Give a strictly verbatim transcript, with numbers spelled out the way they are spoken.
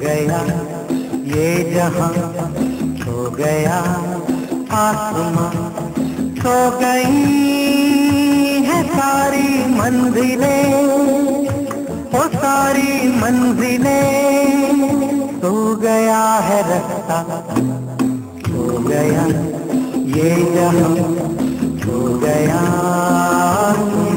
गया ये जहां, सो गया आसमां, सो गई है सारी मंजिलें, ओ सारी मंजिलें, सो गया है रास्ता, सो गया ये जहां, सो गया